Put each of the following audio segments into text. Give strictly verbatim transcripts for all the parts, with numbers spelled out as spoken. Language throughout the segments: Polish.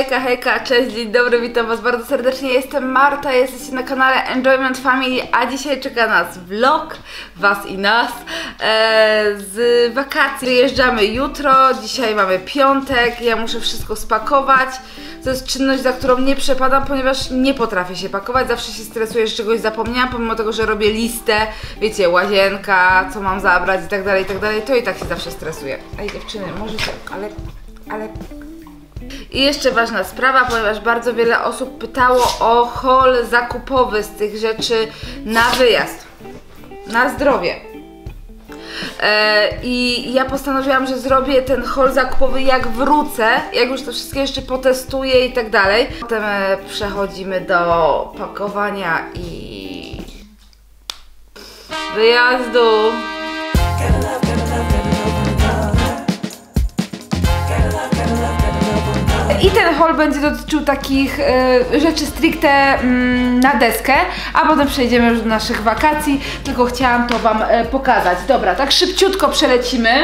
Hejka, hejka, cześć, dzień dobry, witam was bardzo serdecznie, jestem Marta, jesteście na kanale Enjoyment Family, a dzisiaj czeka nas vlog, was i nas, e, z wakacji. Wyjeżdżamy jutro, dzisiaj mamy piątek, ja muszę wszystko spakować. To jest czynność, za którą nie przepadam, ponieważ nie potrafię się pakować, zawsze się stresuję, że czegoś zapomniałam, pomimo tego, że robię listę, wiecie, łazienka, co mam zabrać i tak dalej, i tak dalej, to i tak się zawsze stresuję. Ej dziewczyny, możecie, ale, ale... I jeszcze ważna sprawa, ponieważ bardzo wiele osób pytało o haul zakupowy z tych rzeczy na wyjazd, na zdrowie. I ja postanowiłam, że zrobię ten haul zakupowy jak wrócę, jak już to wszystkie jeszcze potestuję i tak dalej. Potem przechodzimy do pakowania i wyjazdu. I ten haul będzie dotyczył takich y, rzeczy stricte y, na deskę, a potem przejdziemy już do naszych wakacji, tylko chciałam to wam y, pokazać. Dobra, tak szybciutko przelecimy.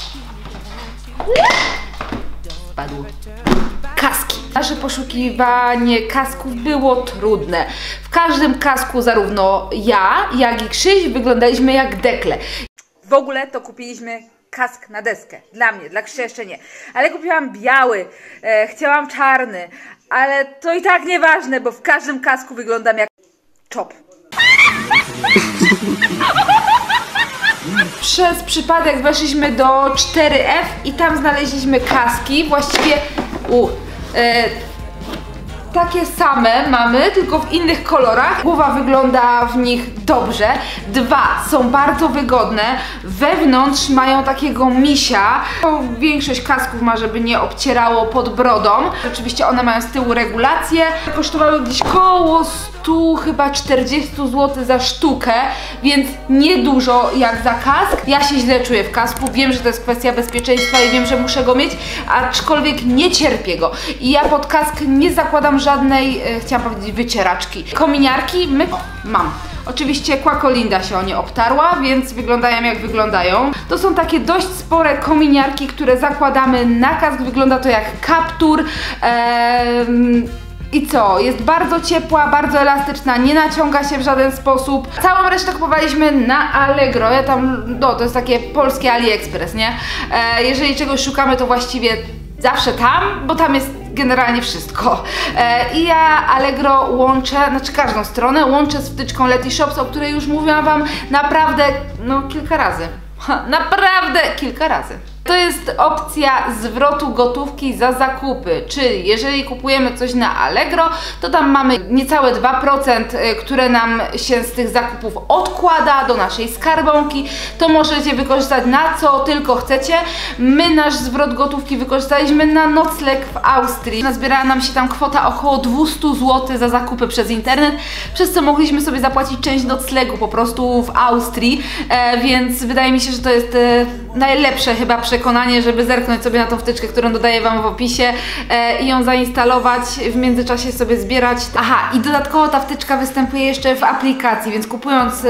Spadło. Kaski. Nasze poszukiwanie kasków było trudne. W każdym kasku zarówno ja, jak i Krzyś wyglądaliśmy jak dekle. W ogóle to kupiliśmy kask na deskę. Dla mnie, dla Krzysia jeszcze nie. Ale kupiłam biały, e, chciałam czarny, ale to i tak nieważne, bo w każdym kasku wyglądam jak czop. Przez przypadek weszliśmy do cztery F i tam znaleźliśmy kaski, właściwie u, e, takie same mamy, tylko w innych kolorach. Głowa wygląda w nich dobrze. Dwa, są bardzo wygodne. Wewnątrz mają takiego misia. Większość kasków ma, żeby nie obcierało pod brodą. Oczywiście one mają z tyłu regulację. Kosztowały gdzieś koło stu, chyba czterdziestu złotych za sztukę, więc niedużo jak za kask. Ja się źle czuję w kasku, wiem, że to jest kwestia bezpieczeństwa i wiem, że muszę go mieć, aczkolwiek nie cierpię go. I ja pod kask nie zakładam żadnej, e, chciałam powiedzieć, wycieraczki. Kominiarki my o, mam. Oczywiście Quacolinda się o nie obtarła, więc wyglądają jak wyglądają. To są takie dość spore kominiarki, które zakładamy na kask. Wygląda to jak kaptur. Eee, I co? Jest bardzo ciepła, bardzo elastyczna, nie naciąga się w żaden sposób. Całą resztę kupowaliśmy na Allegro. Ja tam, no to jest takie polskie AliExpress, nie? E, jeżeli czegoś szukamy, to właściwie zawsze tam, bo tam jest generalnie wszystko. E, I ja Allegro łączę, znaczy każdą stronę łączę z wtyczką Letyshops, o której już mówiłam wam naprawdę, no kilka razy. Ha, naprawdę kilka razy. To jest opcja zwrotu gotówki za zakupy, czyli jeżeli kupujemy coś na Allegro, to tam mamy niecałe dwa procent, które nam się z tych zakupów odkłada do naszej skarbonki. To możecie wykorzystać na co tylko chcecie. My nasz zwrot gotówki wykorzystaliśmy na nocleg w Austrii. Nazbierała nam się tam kwota około dwieście złotych za zakupy przez internet, przez co mogliśmy sobie zapłacić część noclegu po prostu w Austrii, e, więc wydaje mi się, że to jest e, najlepsze chyba przekonanie, żeby zerknąć sobie na tą wtyczkę, którą dodaję wam w opisie e, i ją zainstalować, w międzyczasie sobie zbierać. Aha, i dodatkowo ta wtyczka występuje jeszcze w aplikacji, więc kupując e,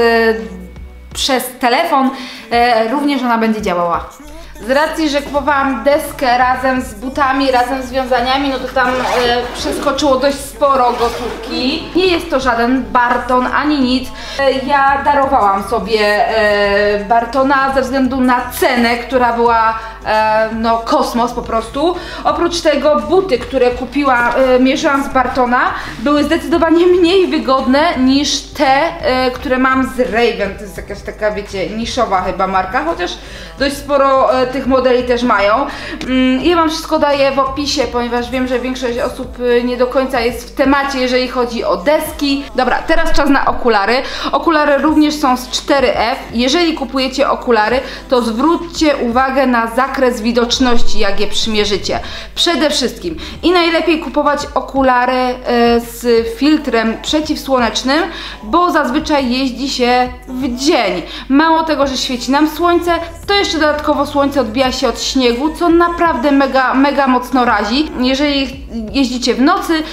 przez telefon e, również ona będzie działała. Z racji, że kupowałam deskę razem z butami, razem z wiązaniami, no to tam e, przeskoczyło dość sporo gotówki. Nie jest to żaden Barton ani nic. E, ja darowałam sobie e, Bartona ze względu na cenę, która była e, no kosmos po prostu. Oprócz tego buty, które kupiłam, e, mierzyłam z Bartona, były zdecydowanie mniej wygodne niż te, e, które mam z Raven. To jest jakaś taka, wiecie, niszowa chyba marka, chociaż dość sporo e, tych modeli też mają. Ja wam wszystko daję w opisie, ponieważ wiem, że większość osób nie do końca jest w temacie, jeżeli chodzi o deski. Dobra, teraz czas na okulary. Okulary również są z cztery F. Jeżeli kupujecie okulary, to zwróćcie uwagę na zakres widoczności, jak je przymierzycie. Przede wszystkim. I najlepiej kupować okulary z filtrem przeciwsłonecznym, bo zazwyczaj jeździ się w dzień. Mało tego, że świeci nam słońce, to jeszcze dodatkowo słońce odbija się od śniegu, co naprawdę mega, mega mocno razi. Jeżeli jeździcie w nocy,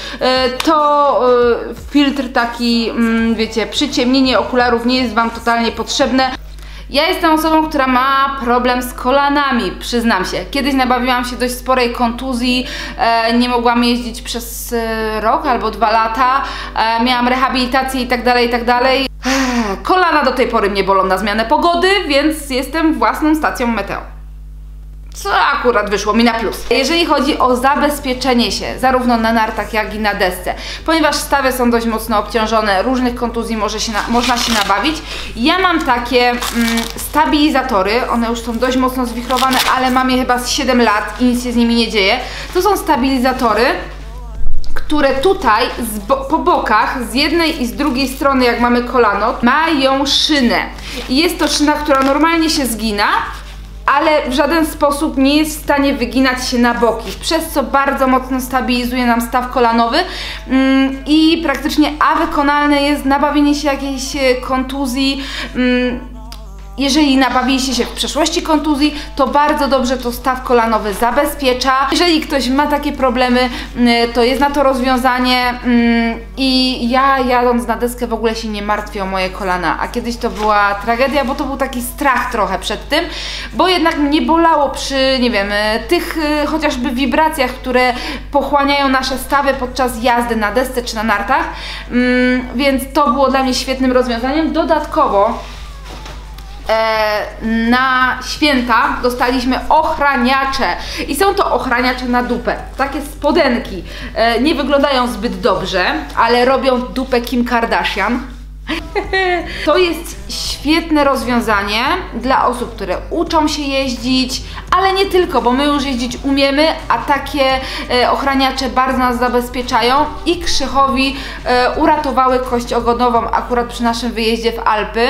to filtr taki, wiecie, przyciemnienie okularów nie jest wam totalnie potrzebne. Ja jestem osobą, która ma problem z kolanami, przyznam się. Kiedyś nabawiłam się dość sporej kontuzji, e, nie mogłam jeździć przez e, rok albo dwa lata, e, miałam rehabilitację i tak dalej, i tak dalej. Ech, kolana do tej pory mnie bolą na zmianę pogody, więc jestem własną stacją meteo. Co akurat wyszło mi na plus. Jeżeli chodzi o zabezpieczenie się, zarówno na nartach, jak i na desce, ponieważ stawy są dość mocno obciążone, różnych kontuzji może się na, można się nabawić. Ja mam takie mm, stabilizatory, one już są dość mocno zwichrowane, ale mam je chyba z siedem lat i nic się z nimi nie dzieje. To są stabilizatory, które tutaj z bo po bokach, z jednej i z drugiej strony, jak mamy kolano, mają szynę. I jest to szyna, która normalnie się zgina, ale w żaden sposób nie jest w stanie wyginać się na boki, przez co bardzo mocno stabilizuje nam staw kolanowy mm, i praktycznie a wykonalne jest nabawienie się jakiejś kontuzji. Mm, Jeżeli nabawiliście się w przeszłości kontuzji, to bardzo dobrze to staw kolanowy zabezpiecza. Jeżeli ktoś ma takie problemy, to jest na to rozwiązanie i ja jadąc na deskę w ogóle się nie martwię o moje kolana, a kiedyś to była tragedia, bo to był taki strach trochę przed tym, bo jednak mnie bolało przy, nie wiem, tych chociażby wibracjach, które pochłaniają nasze stawy podczas jazdy na desce czy na nartach, więc to było dla mnie świetnym rozwiązaniem. Dodatkowo na święta dostaliśmy ochraniacze i są to ochraniacze na dupę, takie spodenki, nie wyglądają zbyt dobrze, ale robią dupę Kim Kardashian. To jest świetne rozwiązanie dla osób, które uczą się jeździć, ale nie tylko, bo my już jeździć umiemy, a takie e, ochraniacze bardzo nas zabezpieczają i Krzychowi e, uratowały kość ogonową akurat przy naszym wyjeździe w Alpy.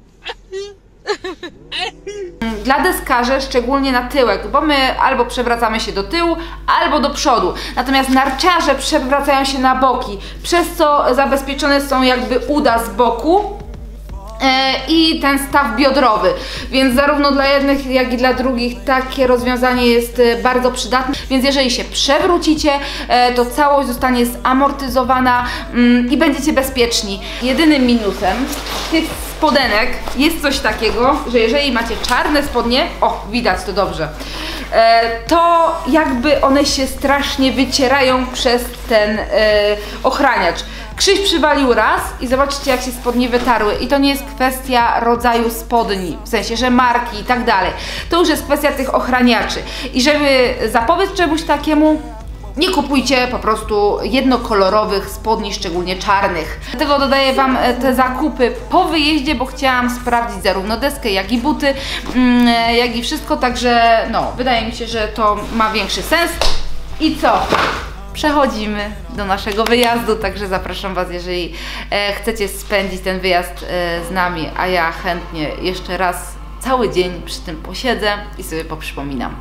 Dla deskarzy, szczególnie na tyłek, bo my albo przewracamy się do tyłu, albo do przodu. Natomiast narciarze przewracają się na boki, przez co zabezpieczone są jakby uda z boku i ten staw biodrowy, więc zarówno dla jednych, jak i dla drugich takie rozwiązanie jest bardzo przydatne, więc jeżeli się przewrócicie, to całość zostanie zamortyzowana i będziecie bezpieczni. Jedynym minusem tych spodenek jest coś takiego, że jeżeli macie czarne spodnie, o, widać to dobrze, to jakby one się strasznie wycierają przez ten ochraniacz. Krzyś przywalił raz i zobaczcie, jak się spodnie wytarły. I to nie jest kwestia rodzaju spodni, w sensie, że marki i tak dalej. To już jest kwestia tych ochraniaczy. I żeby zapobiec czemuś takiemu, nie kupujcie po prostu jednokolorowych spodni, szczególnie czarnych. Dlatego dodaję Wam te zakupy po wyjeździe, bo chciałam sprawdzić zarówno deskę, jak i buty, jak i wszystko, także no, wydaje mi się, że to ma większy sens. I co? Przechodzimy do naszego wyjazdu, także zapraszam Was, jeżeli e, chcecie spędzić ten wyjazd e, z nami, a ja chętnie jeszcze raz cały dzień przy tym posiedzę i sobie poprzypominam.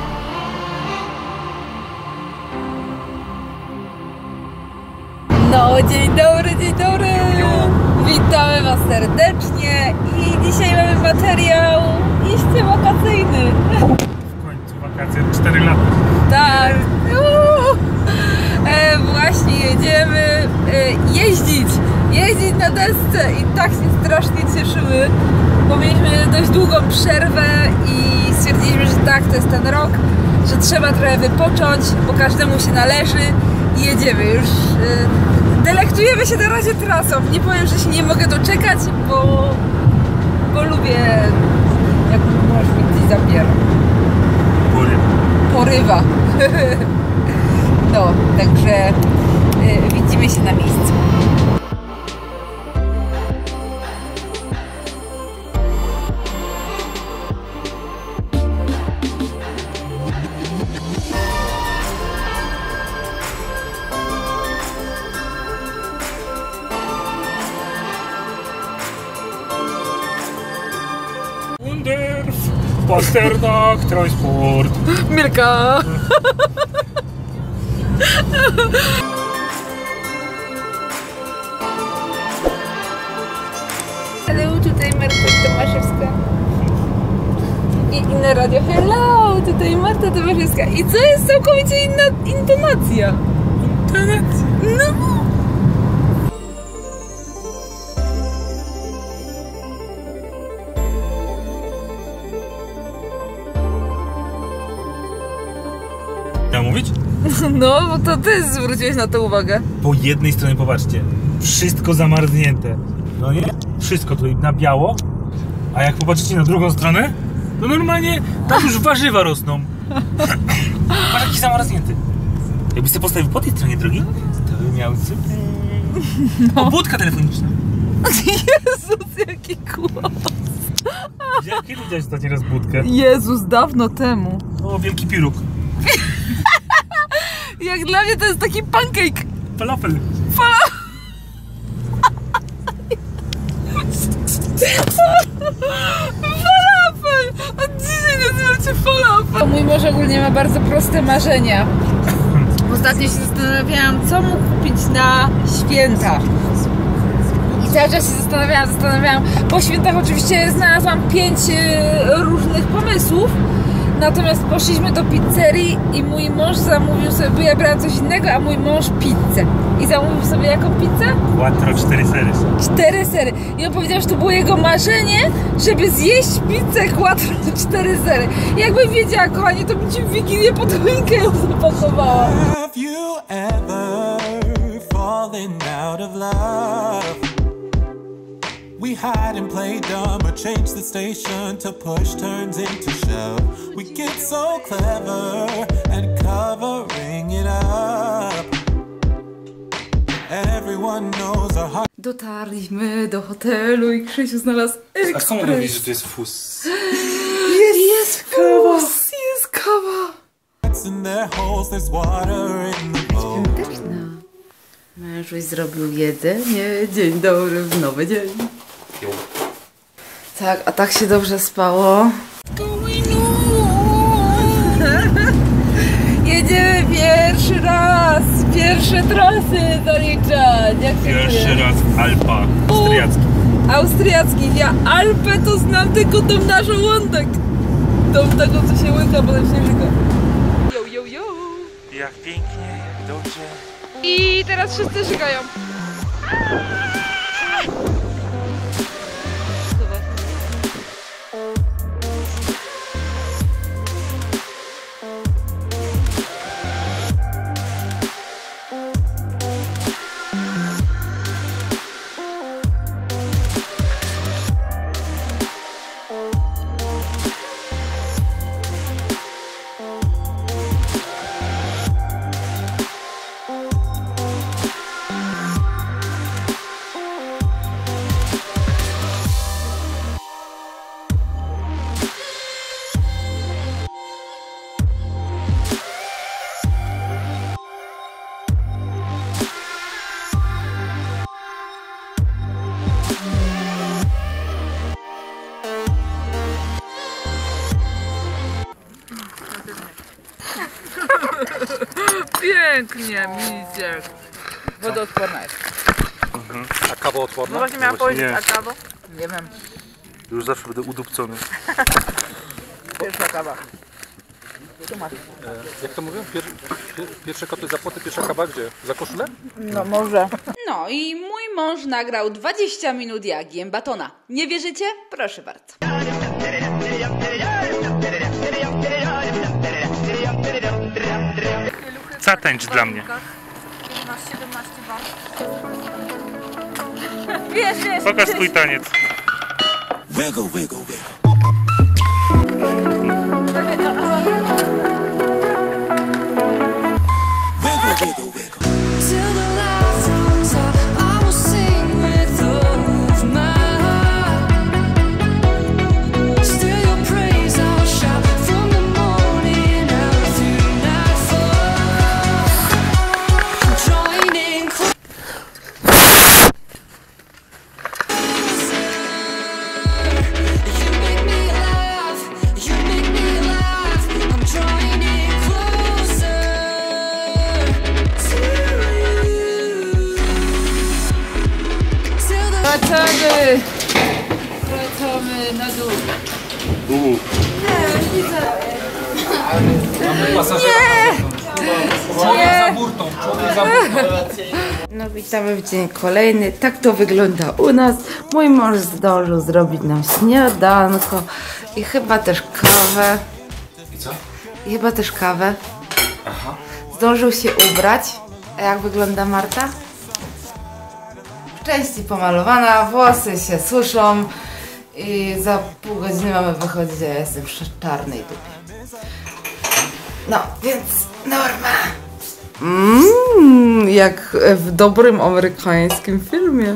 No, dzień dobry, dzień dobry! Witamy Was serdecznie i dzisiaj mamy materiał iście wakacyjny. W końcu wakacje, cztery lata. Tak, uuu. E, właśnie jedziemy e, jeździć, jeździć na desce i tak się strasznie cieszymy, bo mieliśmy dość długą przerwę i stwierdziliśmy, że tak, to jest ten rok, że trzeba trochę wypocząć, bo każdemu się należy i jedziemy już. E, delektujemy się na razie trasą, nie powiem, że się nie mogę doczekać, bo, bo lubię, jak mąż mi gdzieś zabiera. Porywa. Porywa. No, także y, widzimy się na miejscu. Wunderf, Pasternak, Transport. Milka! Hello, tutaj Marta Tomaszewska i inne radio. Hello, tutaj Marta Tomaszewska. I co jest całkowicie inna intonacja? Intonacja? No! No, bo to ty zwróciłeś na to uwagę. Po jednej stronie, popatrzcie, wszystko zamarznięte. No nie? Wszystko tutaj na biało. A jak popatrzycie na drugą stronę, to normalnie tam już warzywa rosną. Patrz, jaki zamarznięty. Jakbyś sobie postawił po tej stronie drogi, to by miał super. No. O, budka telefoniczna. Jezus, jaki głos. Kiedy widziałeś ostatni raz budkę? Jezus, dawno temu. O, wielki piruk. Jak dla mnie to jest taki pancake. Falafel. Falafel. Falafel! Od dzisiaj nazywam cię falafel. Mój mąż ogólnie ma bardzo proste marzenia. Ostatnio się zastanawiałam, co mu kupić na święta. I cały czas się zastanawiałam, zastanawiałam. Po świętach oczywiście znalazłam pięć różnych pomysłów. Natomiast poszliśmy do pizzerii i mój mąż zamówił sobie, bo ja brałam coś innego, a mój mąż pizzę. I zamówił sobie jaką pizzę? Quattro, cztery sery. Cztery sery. I on powiedział, że to było jego marzenie, żeby zjeść pizzę quattro, cztery sery. Jakbym wiedziała, kochanie, to bym ci w Wigilię pod choinkę ją zapakowała. Have you ever fallen out of love? We hide and play dumb or change the station to push turns into shove. We get so clever and covering it up. And everyone knows our heart. Dotarliśmy do hotelu i Krzysiu znalazł ekspres. A skąd mówisz, że to jest fus? Jest, jest fus, jest kawa. In their holes, there's water in the bowl. Mężuś zrobił jedzenie. Dzień dobry, w nowy dzień. Tak, a tak się dobrze spało. Jedziemy pierwszy raz, pierwsze trasy zaliczać. Jak Pierwszy raz w Alpach austriackich. Austriackich. Ja Alpę to znam tylko dom na żołądek. Dom tego, co się łyka, bo się łyka. Yo, yo, yo. Jak pięknie, jak dobrze. I teraz wszyscy żygają. Pięknie, misiek. Wodoodporna jest. Mhm. A kawoodporna? No właśnie miałam powiedzieć, nie. a kawa? Nie wiem. Już zawsze będę udupcony. Pierwsza kawa. Tu masz. E, jak to mówią? Pier, pier, pierwsze koty za płoty, pierwsza kawa gdzie? Za koszulę? No może. No i mój mąż nagrał dwadzieścia minut jak jem batona. Nie wierzycie? Proszę bardzo. Zatańcz dla mnie. Wiesz, wiesz. Pokaż swój taniec. Wiggle, wiggle, wiggle. Wiggle, wiggle, wiggle. Till the lights comes out, I will sing with all of my heart. Still your praise I'll shout from the morning out through nightfall. Joining closer, you make me laugh, you make me laugh. I'm joining closer to you. Till the Wracamy. Wracamy na dół. Uuu. No witamy w dzień kolejny. Tak to wygląda u nas. Mój mąż zdążył zrobić nam śniadanko i chyba też kawę. I co? I chyba też kawę. Aha. zdążył się ubrać. A jak wygląda Marta? W części pomalowana, włosy się suszą i za pół godziny mamy wychodzić, a ja jestem w czarnej dupie. No, więc Norma. Mmm, jak w dobrym amerykańskim filmie.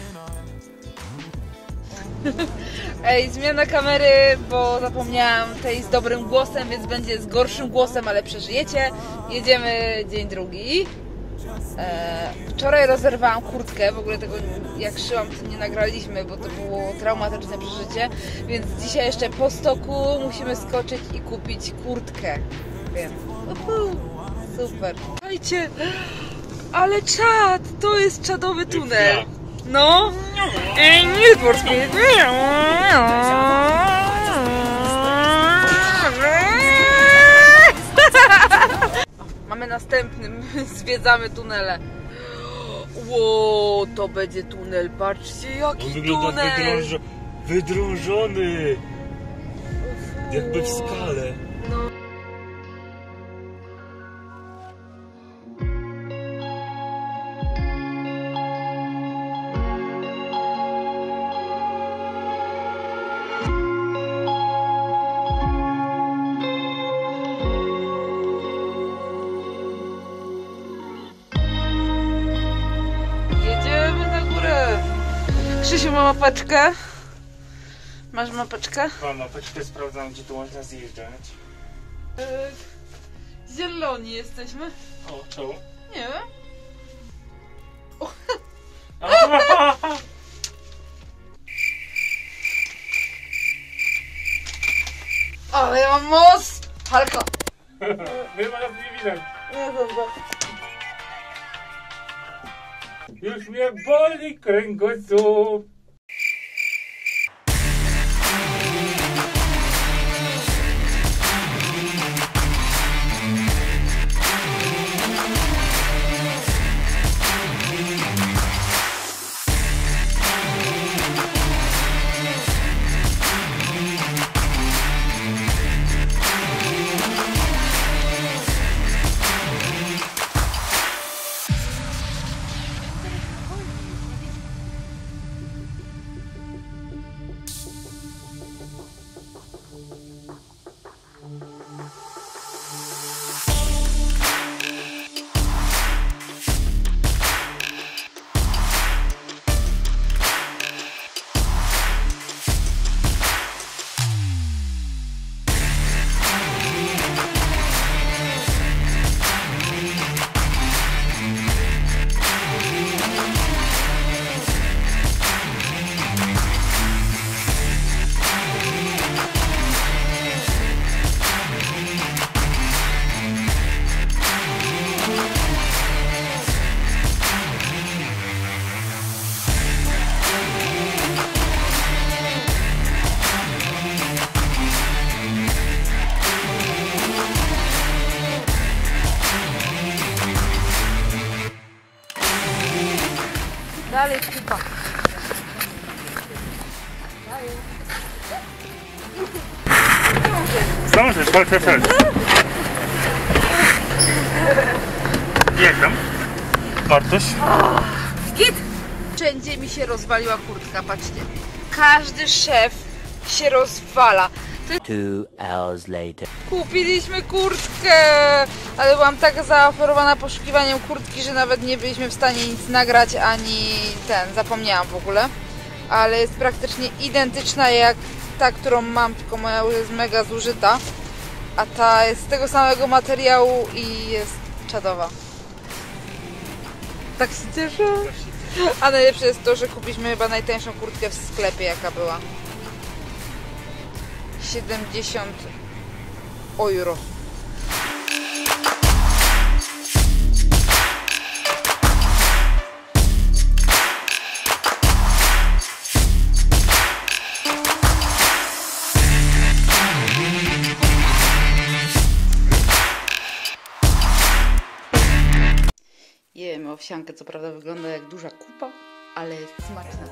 Ej, zmiana kamery, bo zapomniałam tej z dobrym głosem, więc będzie z gorszym głosem, ale przeżyjecie. Jedziemy dzień drugi. E, wczoraj rozerwałam kurtkę, w ogóle tego jak szyłam, to nie nagraliśmy, bo to było traumatyczne przeżycie. Więc dzisiaj jeszcze po stoku musimy skoczyć i kupić kurtkę. Więc uhu, super. Słuchajcie, ale czad, to jest czadowy tunel. No, i Need for Speed. Mamy następny, zwiedzamy tunele. Ło, to będzie tunel, patrzcie jaki On wygląda tunel. wydrążo wydrążony, jakby w skale. Krzysiu ma mapeczkę. Masz mapeczkę? Mam mapeczkę, sprawdzam gdzie tu można zjeżdżać. Yy, zieloni jesteśmy. O, czemu? Nie wiem. Ale ja mam most! Halka! My ma nas nie widać. Nie dobra. Już mnie boli kręgosłup. Dalej kupa. Zdążysz, chodź, chodź, chodź. Jak tam? Bartoś? Git! Wszędzie mi się rozwaliła kurtka, patrzcie. Każdy szef się rozwala. Two hours later. Kupiliśmy kurtkę, ale byłam tak zaoferowana poszukiwaniem kurtki, że nawet nie byliśmy w stanie nic nagrać, ani ten, zapomniałam w ogóle. Ale jest praktycznie identyczna jak ta, którą mam, tylko moja już jest mega zużyta. A ta jest z tego samego materiału i jest czadowa. Tak się cieszę. A najlepsze jest to, że kupiliśmy chyba najtańszą kurtkę w sklepie, jaka była. siedemdziesiąt euro. Jemy owsiankę, co prawda wygląda jak duża kupa, ale jest smaczna.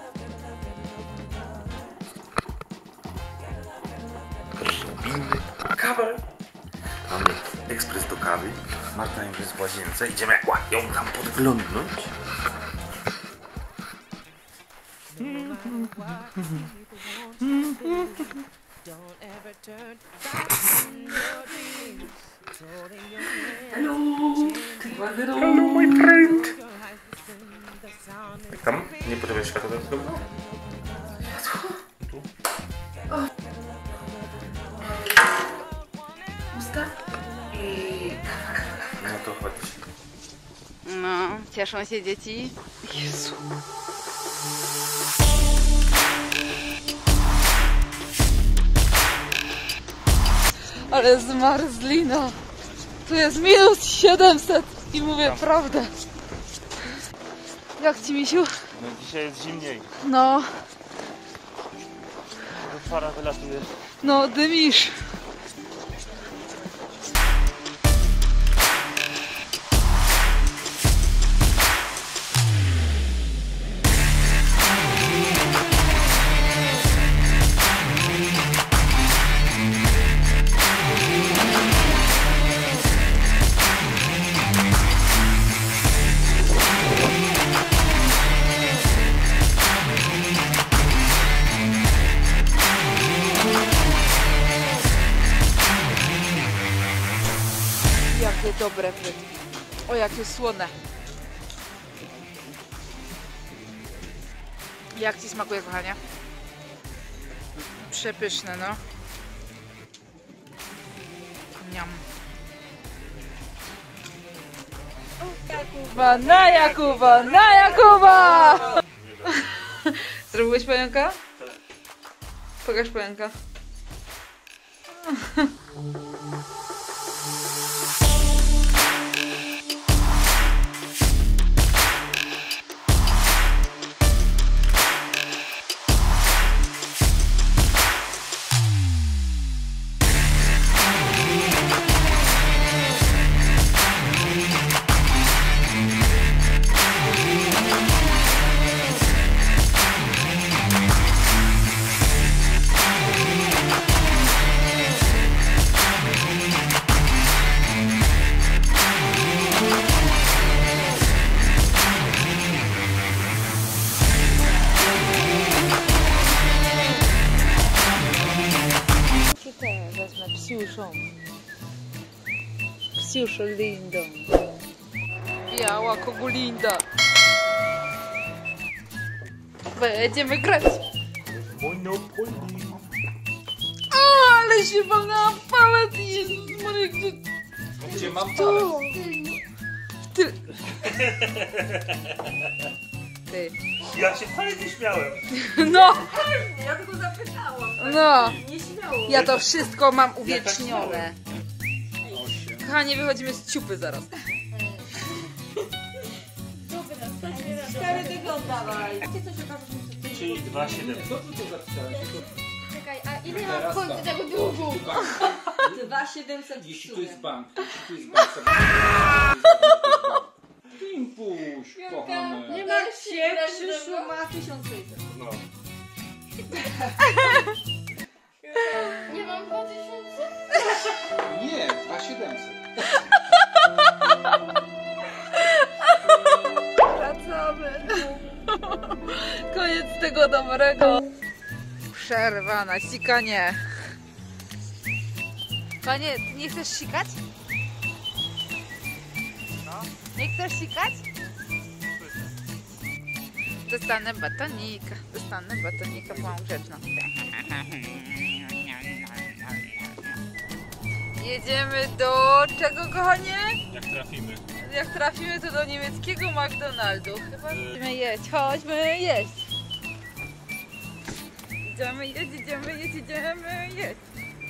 Kawę. A nie. ekspres do kawy. Marta już jest w łazience. Idziemy ją tam podglądnąć. Hello, my friend. Jak tam? Nie potrzebujesz światła do tego? Tu? Usta? No to chodź. No, cieszą się dzieci. Jezu. Ale zmarzlina. Tu jest minus siedemset i mówię prawdę. Jak ci, misiu? No dzisiaj jest zimniej. No, Fara wylatuje. no dymisz. Jakie dobre frytki. O, jakie słone. Jak ci smakuje, kochanie? Przepyszne, no. Niam. Jakuba, na Jakuba, na Jakuba! Zrobiłeś pająka? Pokaż pająka. Wezmę psiuszą. Psiuszą Lindą. Biała kogulinda. Będziemy grać. O, ale się walnęłam palet. Jezus Maria, gdzie... Gdzie mam to? Ty. Ty. Ja się wcale nie śmiałem. No. Ja tylko zapytałam. No. Nie śmiało. Ja to wszystko mam uwiecznione. Kochanie, wychodzimy z ciupy zaraz. Cztery tygodnie dawaj. Czyli dwa siedem. Czekaj, a ile ja mam w końcu tego długu? Dwa siedemset. Jeśli to jest bank, jeśli to jest bank, to Pimpuś, kochany. Nie martw się, Krzysiu ma tysiąc sześćset. No. Nie mam dwa tysiące? Nie, dwa siedemset. Wracamy. Koniec tego dobrego. Przerwa na sikanie. Panie, nie chcesz sikać? Nie chcesz sikać? Dostanę batonika. Dostanę batonika, byłam grzeczna. Jedziemy do czego, kochanie? Jak trafimy. Jak trafimy, to do niemieckiego McDonaldu. Chyba idziemy jeść. Chodźmy jeść. Idziemy jeść, idziemy jeść, idziemy jeść.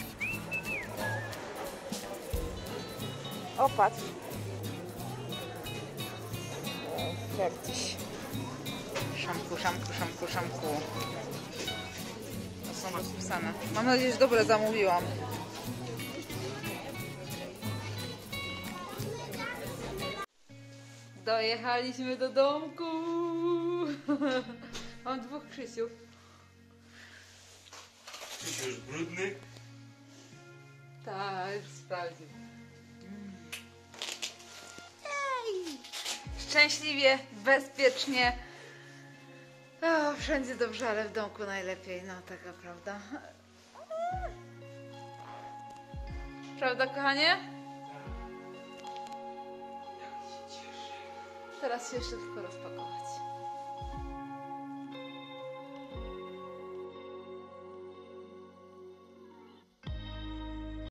O, patrz. Fertiś. Szamku, szamku, szamku, szamku. To są rozpisane. Mam nadzieję, że dobre zamówiłam. Dojechaliśmy do domku. Mam dwóch Krzysiów. Krzysiu już brudny. Tak, już sprawdził. szczęśliwie, bezpiecznie. O, wszędzie dobrze, ale w domku najlepiej. No, taka prawda. Prawda, kochanie? Teraz się jeszcze tylko rozpakować.